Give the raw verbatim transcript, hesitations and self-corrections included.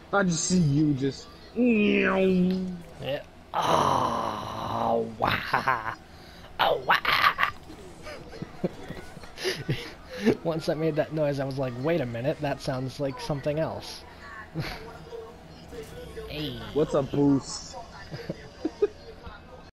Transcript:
I just see you just. Meow. Yeah. Oh, wow. Oh, wow. Once I made that noise, I was like, wait a minute, that sounds like something else. Hey. What's a boost?